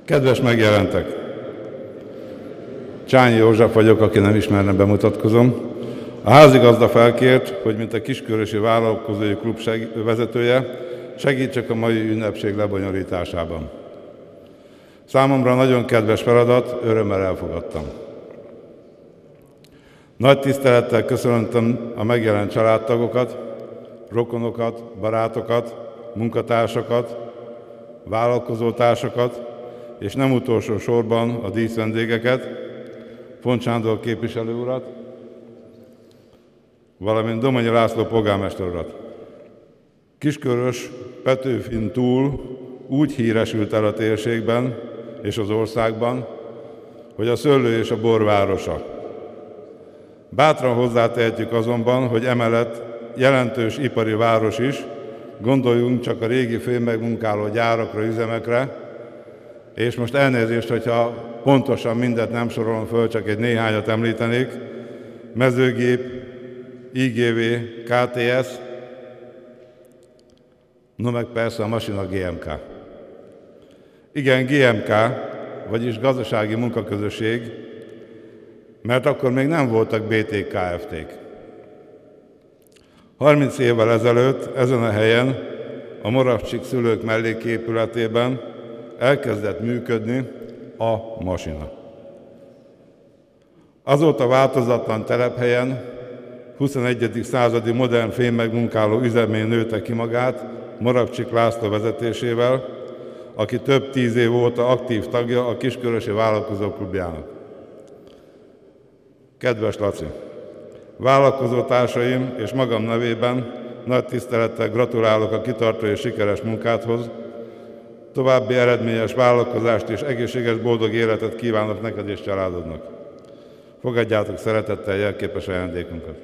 Kedves megjelentek! Csányi József vagyok, aki nem ismerne, bemutatkozom. A házigazda felkért, hogy mint a Kiskörösi Vállalkozói Klub vezetője, segítsek a mai ünnepség lebonyolításában. Számomra nagyon kedves feladat, örömmel elfogadtam. Nagy tisztelettel köszöntöm a megjelent családtagokat, rokonokat, barátokat, munkatársakat, vállalkozótársakat, és nem utolsó sorban a díszvendégeket, Font Sándor képviselő urat, valamint Domonyi László polgármester urat. Kiskörös Petőfin túl úgy híresült el a térségben és az országban, hogy a szőlő és a bor városa. Bátran hozzátehetjük azonban, hogy emellett jelentős ipari város is, gondoljunk csak a régi főmegmunkáló gyárakra, üzemekre, és most elnézést, hogyha pontosan mindet nem sorolom föl, csak egy néhányat említenék, mezőgép, IGV, KTS, no meg persze a Masina GMK. Igen, GMK, vagyis Gazdasági Munkaközösség, mert akkor még nem voltak BT Kft-k. 30 évvel ezelőtt ezen a helyen, a Moravcsik szülők melléképületében elkezdett működni a Masina. Azóta változatlan telephelyen 21. századi modern fémmegmunkáló üzemé nőtte ki magát Moravcsik László vezetésével, aki több 10 év óta aktív tagja a Kiskörösi Vállalkozók Klubjának. Kedves Laci! Vállalkozó társaim és magam nevében nagy tisztelettel gratulálok a kitartó és sikeres munkádhoz, további eredményes vállalkozást és egészséges, boldog életet kívánok neked és családodnak. Fogadjátok szeretettel jelképes ajándékunkat!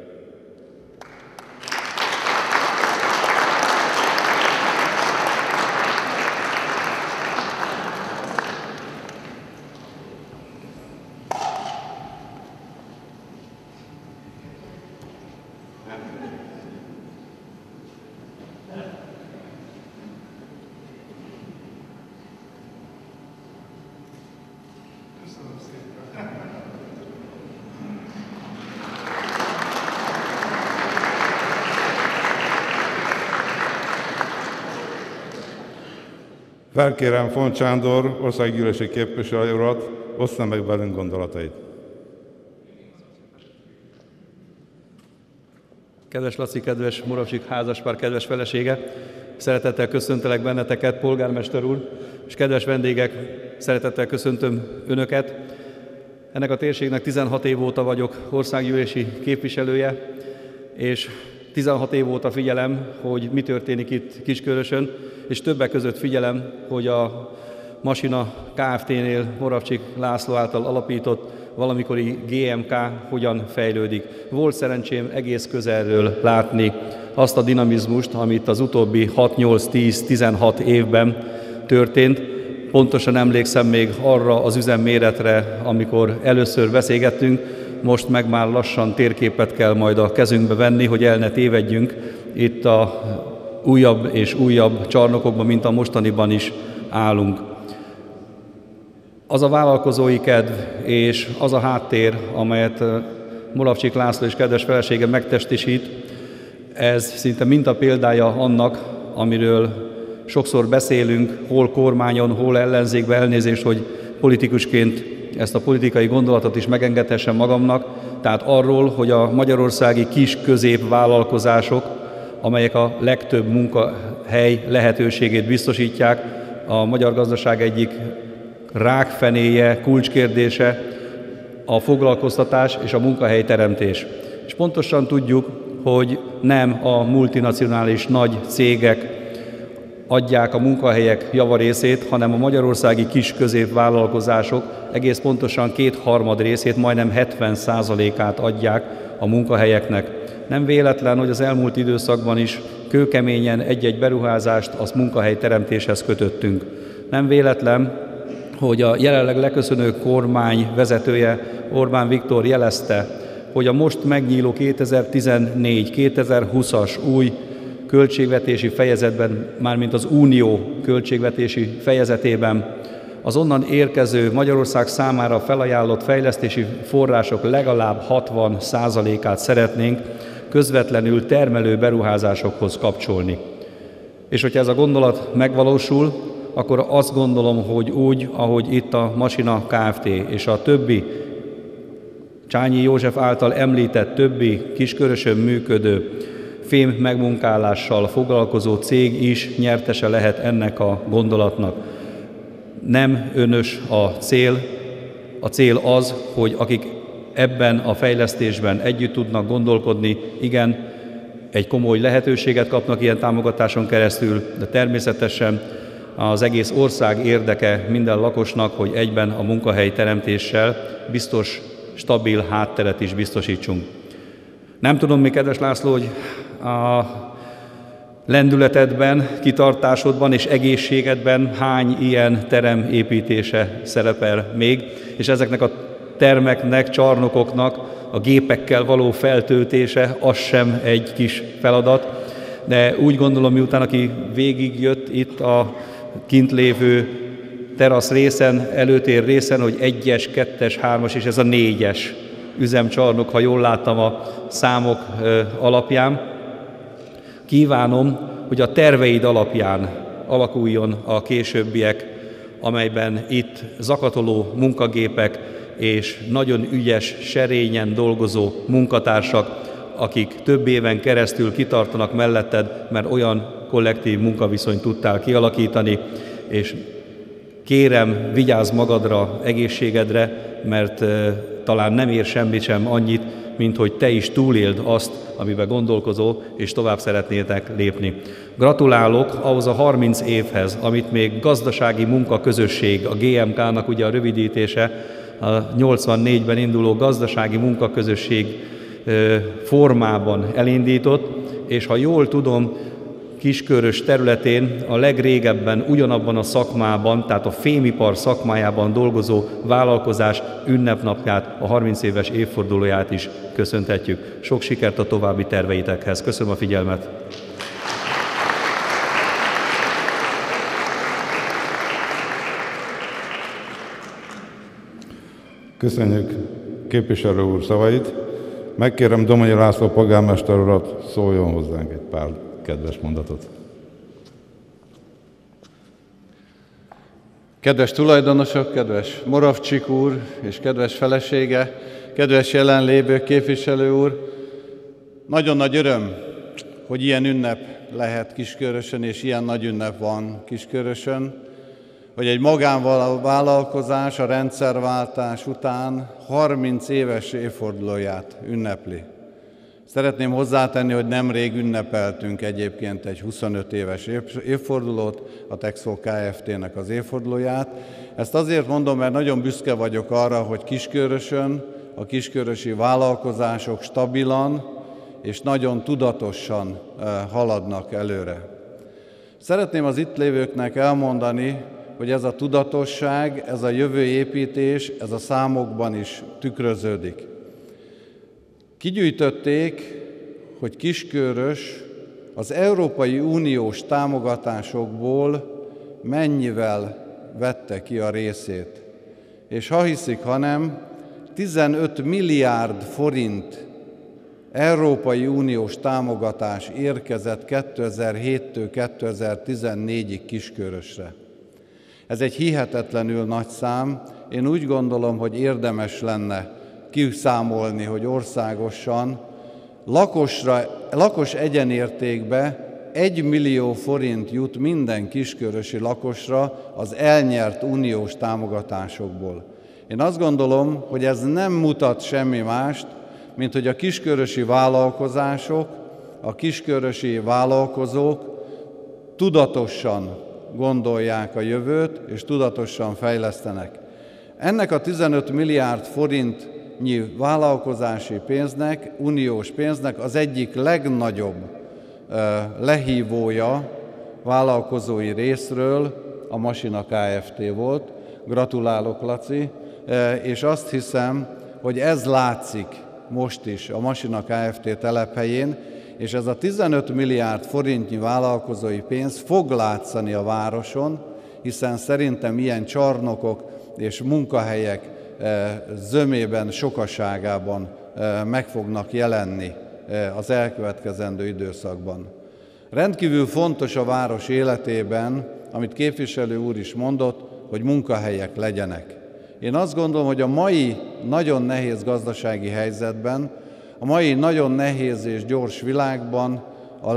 Felkérem Font Sándor országgyűlési képviselő urat, ossza meg velünk gondolatait. Kedves Laci, kedves Moravcsik házaspár, kedves felesége, szeretettel köszöntelek benneteket, polgármester úr, és kedves vendégek, szeretettel köszöntöm Önöket. Ennek a térségnek 16 év óta vagyok országgyűlési képviselője, és 16 év óta figyelem, hogy mi történik itt Kiskörösön, és többek között figyelem, hogy a Masina Kft-nél Moravcsik László által alapított valamikori GMK hogyan fejlődik. Volt szerencsém egész közelről látni azt a dinamizmust, amit az utóbbi 6-8-10-16 évben történt. Pontosan emlékszem még arra az üzemméretre, amikor először beszélgettünk, most meg már lassan térképet kell majd a kezünkbe venni, hogy el ne tévedjünk itt a újabb és újabb csarnokokban, mint a mostaniban is állunk. Az a vállalkozói kedv és az a háttér, amelyet Moravcsik László és kedves felesége megtestesít, ez szinte mintapéldája annak, amiről sokszor beszélünk, hol kormányon, hol ellenzékben, elnézést, hogy politikusként ezt a politikai gondolatot is megengedhessem magamnak, tehát arról, hogy a magyarországi kis-közép vállalkozások, amelyek a legtöbb munkahely lehetőségét biztosítják, a magyar gazdaság egyik rákfenéje, kulcskérdése a foglalkoztatás és a munkahelyteremtés. És pontosan tudjuk, hogy nem a multinacionális nagy cégek adják a munkahelyek javarészét, hanem a magyarországi kis-középvállalkozások egész pontosan 2/3 részét, majdnem 70%-át adják a munkahelyeknek. Nem véletlen, hogy az elmúlt időszakban is kőkeményen egy-egy beruházást az munkahelyteremtéshez kötöttünk. Nem véletlen, hogy a jelenleg leköszönő kormány vezetője, Orbán Viktor jelezte, hogy a most megnyíló 2014-2020-as új költségvetési fejezetben, mármint az Unió költségvetési fejezetében az onnan érkező Magyarország számára felajánlott fejlesztési források legalább 60%-át szeretnénk közvetlenül termelő beruházásokhoz kapcsolni. És hogyha ez a gondolat megvalósul, akkor azt gondolom, hogy úgy, ahogy itt a Masina Kft. És a többi Csányi József által említett többi Kiskörösön működő fém megmunkálással foglalkozó cég is nyertese lehet ennek a gondolatnak. Nem önös a cél az, hogy akik ebben a fejlesztésben együtt tudnak gondolkodni, igen, egy komoly lehetőséget kapnak ilyen támogatáson keresztül, de természetesen az egész ország érdeke minden lakosnak, hogy egyben a munkahely teremtéssel biztos, stabil hátteret is biztosítsunk. Nem tudom, mi kedves László, hogy a lendületedben, kitartásodban és egészségedben hány ilyen terem építése szerepel még, és ezeknek a termeknek, csarnokoknak a gépekkel való feltöltése, az sem egy kis feladat, de úgy gondolom, miután aki végigjött itt a kint lévő terasz részen, előtér részen, hogy 1-es, 2-es, 3-as és ez a 4-es üzemcsarnok, ha jól láttam a számok alapján. Kívánom, hogy a terveid alapján alakuljon a későbbiek, amelyben itt zakatoló munkagépek és nagyon ügyes, serényen dolgozó munkatársak, akik több éven keresztül kitartanak melletted, mert olyan kollektív munkaviszonyt tudtál kialakítani, és kérem, vigyázz magadra, egészségedre, mert talán nem ér semmit sem annyit, mint hogy te is túléld azt, amiben gondolkozol, és tovább szeretnétek lépni. Gratulálok ahhoz a 30 évhez, amit még gazdasági munkaközösség, a GMK-nak ugye a rövidítése, a 84-ben induló gazdasági munkaközösség formában elindított, és ha jól tudom, Kiskörös területén a legrégebben ugyanabban a szakmában, tehát a fémipar szakmájában dolgozó vállalkozás ünnepnapját, a 30 éves évfordulóját is köszönhetjük. Sok sikert a további terveitekhez. Köszönöm a figyelmet! Köszönjük képviselő úr szavait. Megkérem Domonyi László polgármester urat, szóljon hozzánk egy pár kedves mondatot. Kedves tulajdonosok, kedves Moravcsik úr és kedves felesége, kedves jelenlévő képviselő úr, nagyon nagy öröm, hogy ilyen ünnep lehet Kiskörösön, és ilyen nagy ünnep van Kiskörösön, hogy egy magánvállalkozás a rendszerváltás után 30 éves évfordulóját ünnepli. Szeretném hozzátenni, hogy nemrég ünnepeltünk egyébként egy 25 éves évfordulót, a Texfo Kft-nek az évfordulóját. Ezt azért mondom, mert nagyon büszke vagyok arra, hogy Kiskörösön a kiskörösi vállalkozások stabilan és nagyon tudatosan haladnak előre. Szeretném az itt lévőknek elmondani, hogy ez a tudatosság, ez a jövőépítés, ez a számokban is tükröződik. Kigyűjtötték, hogy Kiskörös az Európai Uniós támogatásokból mennyivel vette ki a részét. És ha hiszik, ha nem, 15 milliárd forint Európai Uniós támogatás érkezett 2007-től 2014-ig Kiskörösre. Ez egy hihetetlenül nagy szám. Én úgy gondolom, hogy érdemes lenne kiszámolni, hogy országosan lakos egyenértékbe 1 millió forint jut minden kiskörösi lakosra az elnyert uniós támogatásokból. Én azt gondolom, hogy ez nem mutat semmi mást, mint hogy a kiskörösi vállalkozások, a kiskörösi vállalkozók tudatosan gondolják a jövőt, és tudatosan fejlesztenek. Ennek a 15 milliárd forintnyi vállalkozási pénznek, uniós pénznek az egyik legnagyobb lehívója vállalkozói részről a Masina Kft. Volt. Gratulálok, Laci, és azt hiszem, hogy ez látszik most is a Masina Kft. Telephelyén, és ez a 15 milliárd forintnyi vállalkozói pénz fog látszani a városon, hiszen szerintem ilyen csarnokok és munkahelyek zömében, sokaságában meg fognak jelenni az elkövetkezendő időszakban. Rendkívül fontos a város életében, amit képviselő úr is mondott, hogy munkahelyek legyenek. Én azt gondolom, hogy a mai nagyon nehéz gazdasági helyzetben, a mai nagyon nehéz és gyors világban a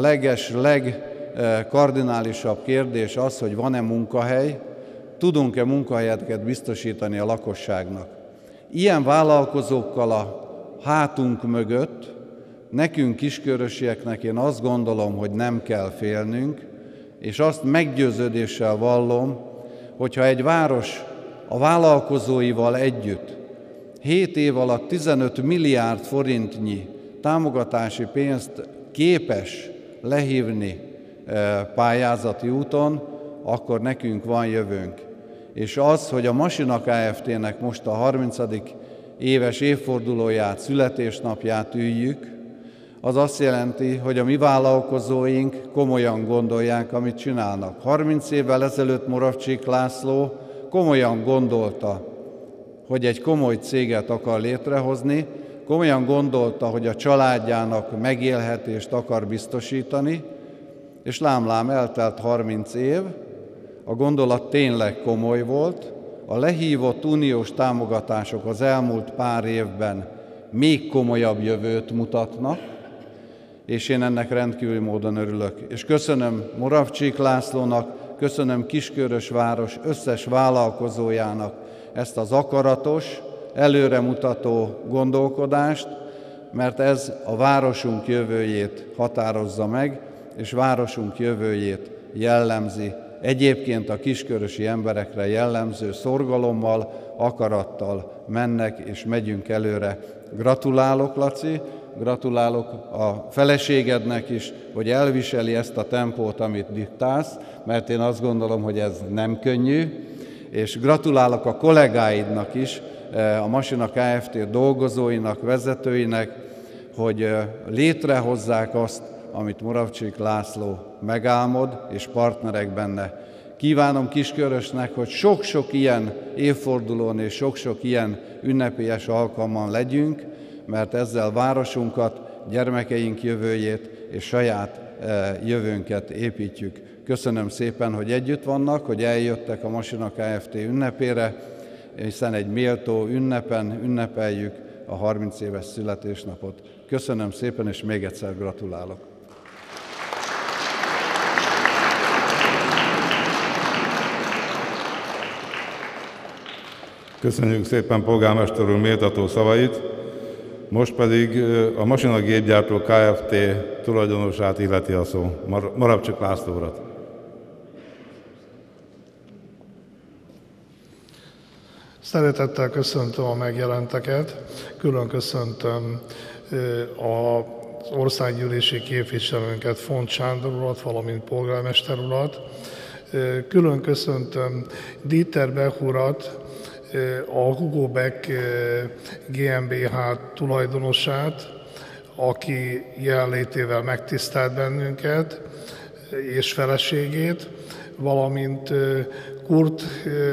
legkardinálisabb kérdés az, hogy van-e munkahely, tudunk-e munkahelyeket biztosítani a lakosságnak. Ilyen vállalkozókkal a hátunk mögött nekünk kiskörösieknek én azt gondolom, hogy nem kell félnünk, és azt meggyőződéssel vallom, hogyha egy város a vállalkozóival együtt 7 év alatt 15 milliárd forintnyi támogatási pénzt képes lehívni pályázati úton, akkor nekünk van jövőnk. És az, hogy a Masina Kft-nek most a 30. éves évfordulóját, születésnapját üljük, az azt jelenti, hogy a mi vállalkozóink komolyan gondolják, amit csinálnak. 30 évvel ezelőtt Moravcsik László komolyan gondolta, hogy egy komoly céget akar létrehozni, komolyan gondolta, hogy a családjának megélhetést akar biztosítani, és lám-lám eltelt 30 év, a gondolat tényleg komoly volt, a lehívott uniós támogatások az elmúlt pár évben még komolyabb jövőt mutatnak, és én ennek rendkívül módon örülök. És köszönöm Moravcsik Lászlónak, köszönöm Kiskörösváros összes vállalkozójának ezt az akaratos, előremutató gondolkodást, mert ez a városunk jövőjét határozza meg, és városunk jövőjét jellemzi. Egyébként a kiskörösi emberekre jellemző szorgalommal, akarattal mennek és megyünk előre. Gratulálok, Laci, gratulálok a feleségednek is, hogy elviseli ezt a tempót, amit diktálsz, mert én azt gondolom, hogy ez nem könnyű, és gratulálok a kollégáidnak is, a Masina Kft. Dolgozóinak, vezetőinek, hogy létrehozzák azt, amit Moravcsik László megálmod, és partnerek benne. Kívánom Kiskörösnek, hogy sok-sok ilyen évfordulón és sok-sok ilyen ünnepélyes alkalman legyünk, mert ezzel városunkat, gyermekeink jövőjét és saját jövőnket építjük. Köszönöm szépen, hogy együtt vannak, hogy eljöttek a Masina Kft. Ünnepére, hiszen egy méltó ünnepen ünnepeljük a 30 éves születésnapot. Köszönöm szépen, és még egyszer gratulálok. Köszönjük szépen polgármester úr méltató szavait, most pedig a Masina Gépgyártó Kft. Tulajdonosát illeti a szó, Moravcsik László urat. Szeretettel köszöntöm a megjelenteket, külön köszöntöm az országgyűlési képviselőnket, Font Sándor urat, valamint polgármester urat. Külön köszöntöm Dieter Beck urat, a Hugo Beck GmbH tulajdonosát, aki jelenlétével megtisztelt bennünket, és feleségét, valamint Kurt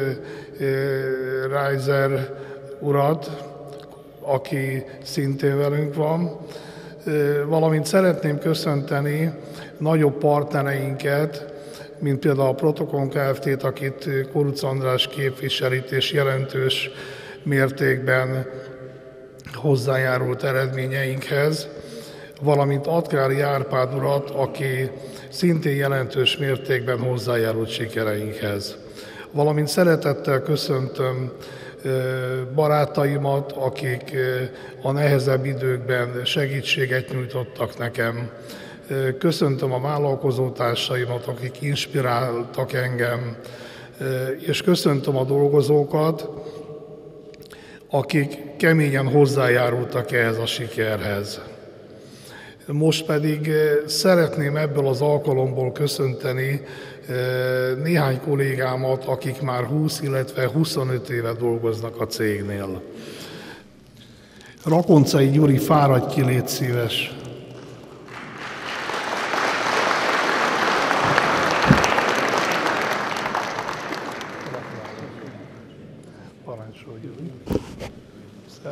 Reiser urat, aki szintén velünk van, valamint szeretném köszönteni nagyobb partnereinket, mint például a Protokon Kft-t, akit Kuruc András képviselít, és jelentős mértékben hozzájárult eredményeinkhez, valamint Atkári Árpád urat, aki szintén jelentős mértékben hozzájárult sikereinkhez. Valamint szeretettel köszöntöm barátaimat, akik a nehezebb időkben segítséget nyújtottak nekem. Köszöntöm a vállalkozótársaimat, akik inspiráltak engem, és köszöntöm a dolgozókat, akik keményen hozzájárultak ehhez a sikerhez. Most pedig szeretném ebből az alkalomból köszönteni néhány kollégámat, akik már 20, illetve 25 éve dolgoznak a cégnél. Rakoncai Gyuri, fáradj ki, légy szíves!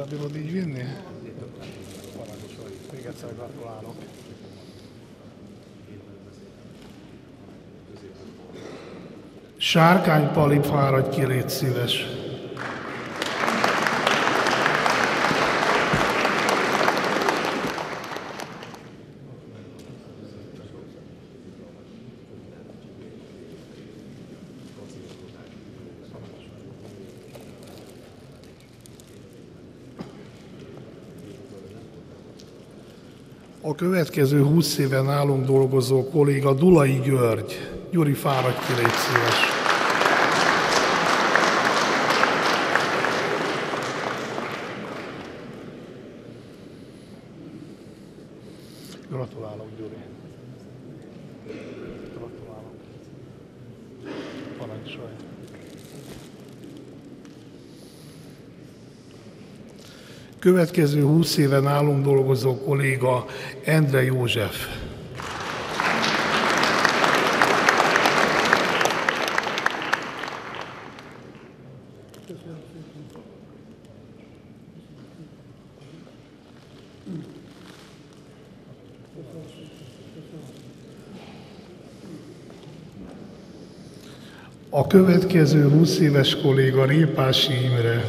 bírod így vinni? Még egyszer gratulálok. Sárkány Pali, fáradj ki, légy szíves. A következő 20 éven nálunk dolgozó kolléga Dulai György. Gyuri, fáradj ki, légy szíves. Gratulálok, Gyuri. Gratulálok. Parancsolj. Következő 20 éven nálunk dolgozó kolléga Endre József. A következő 20 éves kolléga Répási Imre.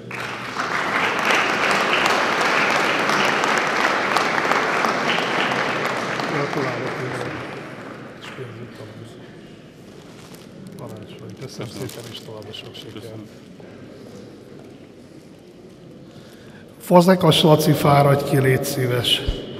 Gratulálok, Imre. És pénzünk parancsolj. Köszönöm szépen, és tovább a sok sikert. Fazekas Laci, fáradj ki, légy szíves.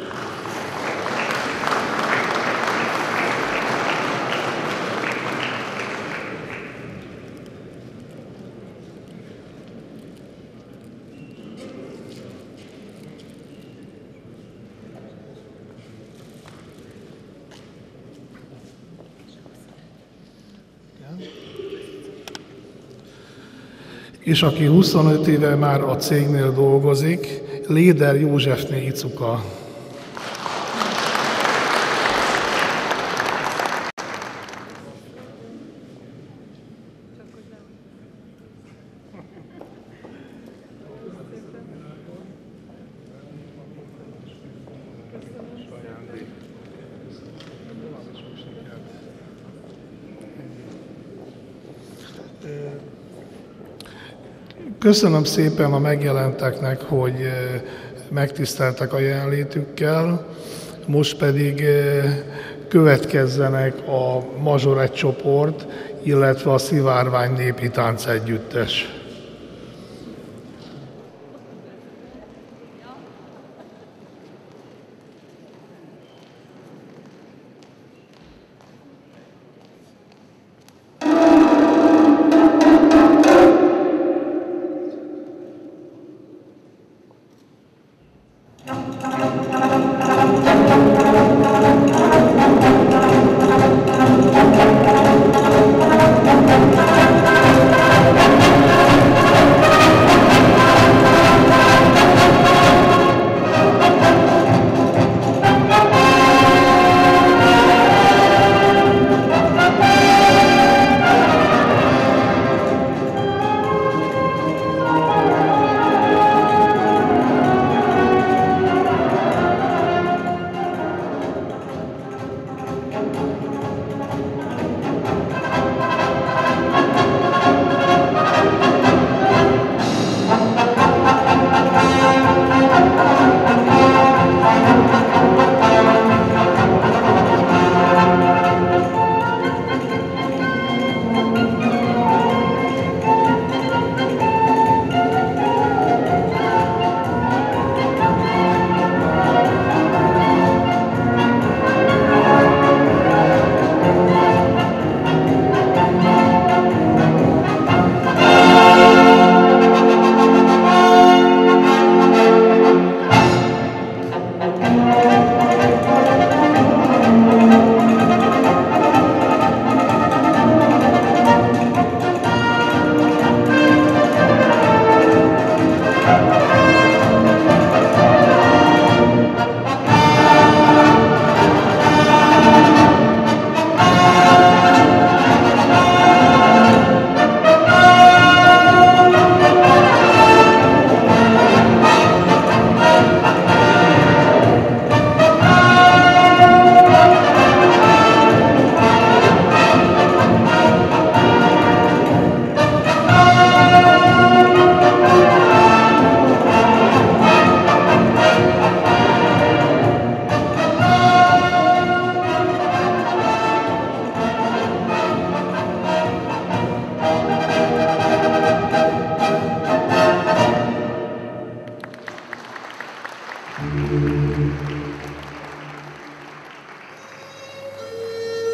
És aki 25 éve már a cégnél dolgozik, Léder Józsefné Icuka. Köszönöm szépen a megjelenteknek, hogy megtiszteltek a jelenlétükkel, most pedig következzenek a Mazsoret csoport, illetve a Szivárvány népi tánc együttes.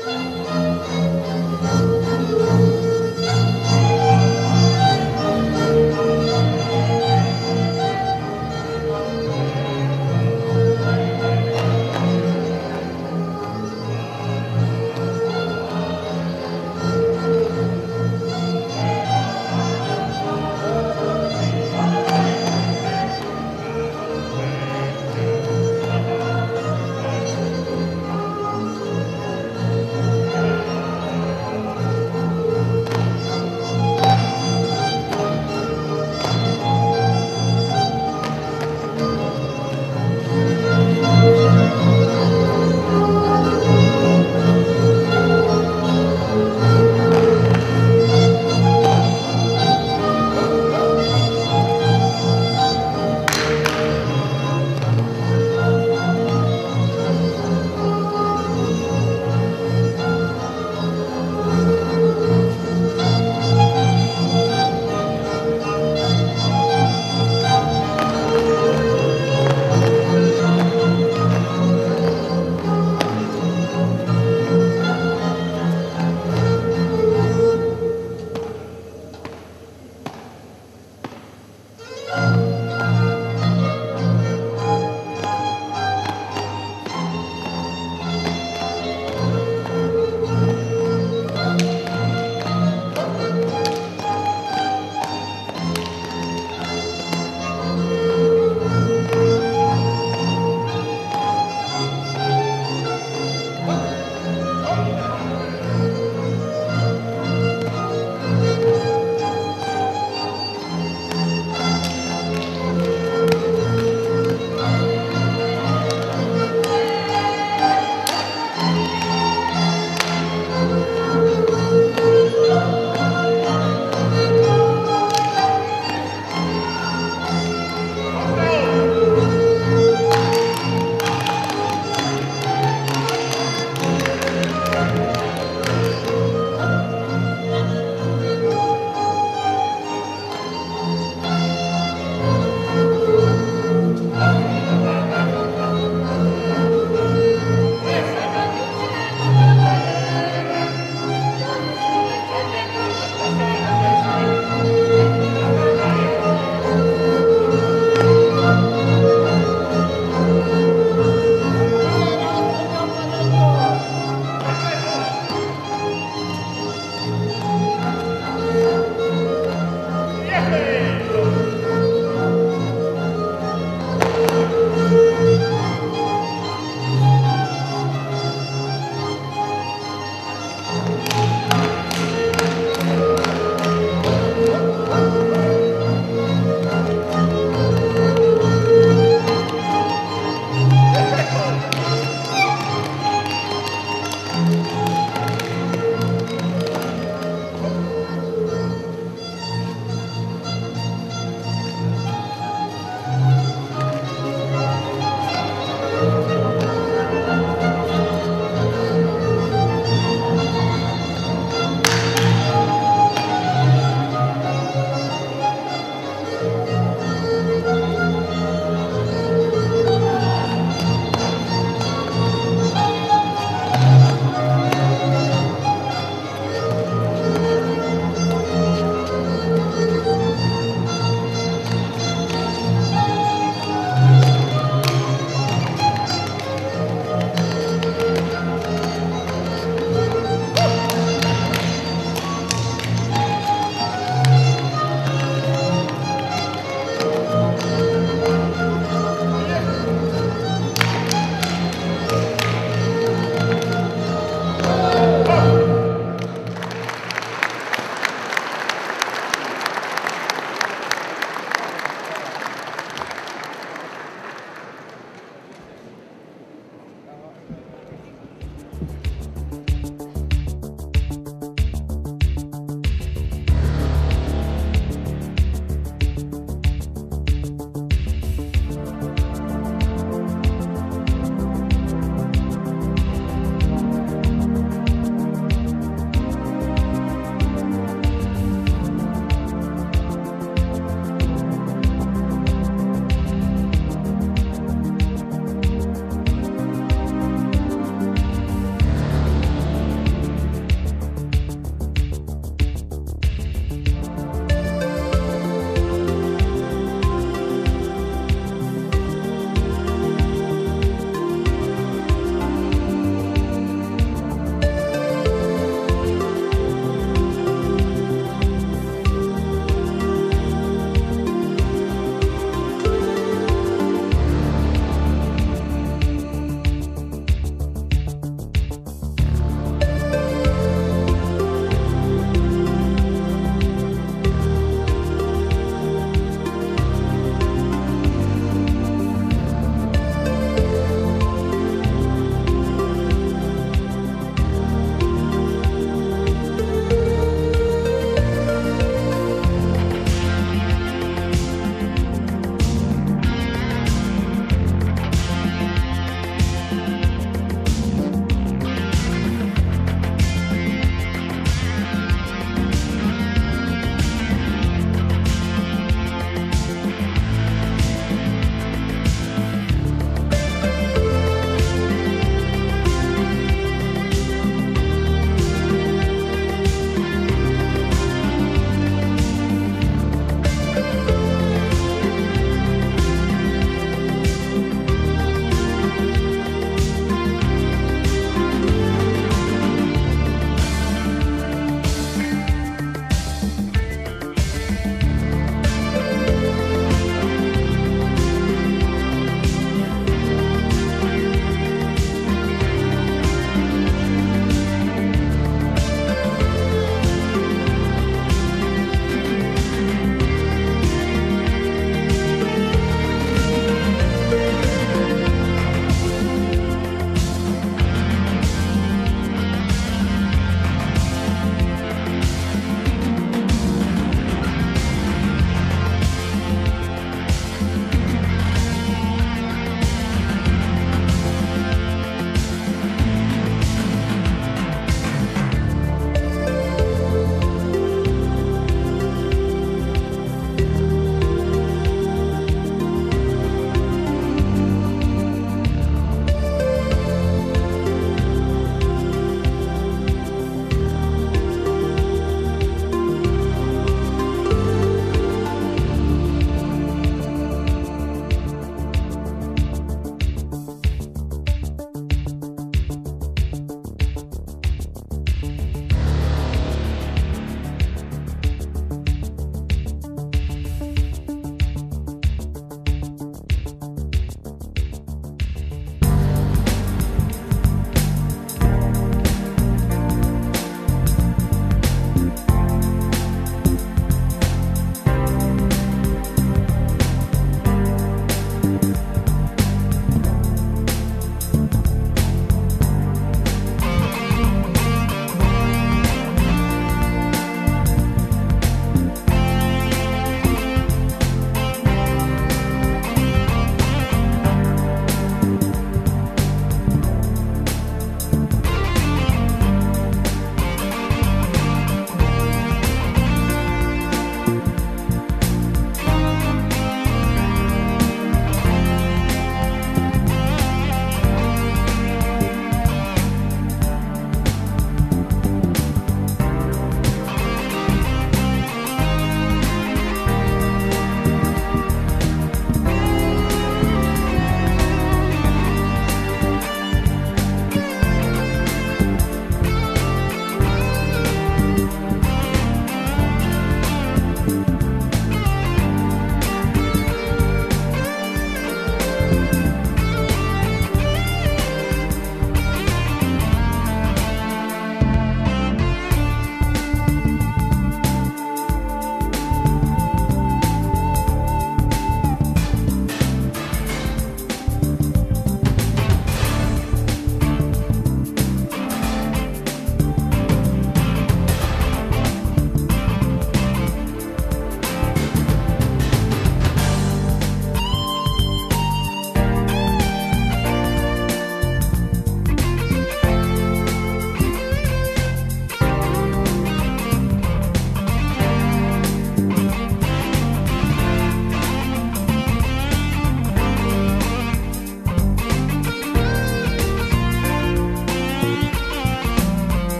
Amen.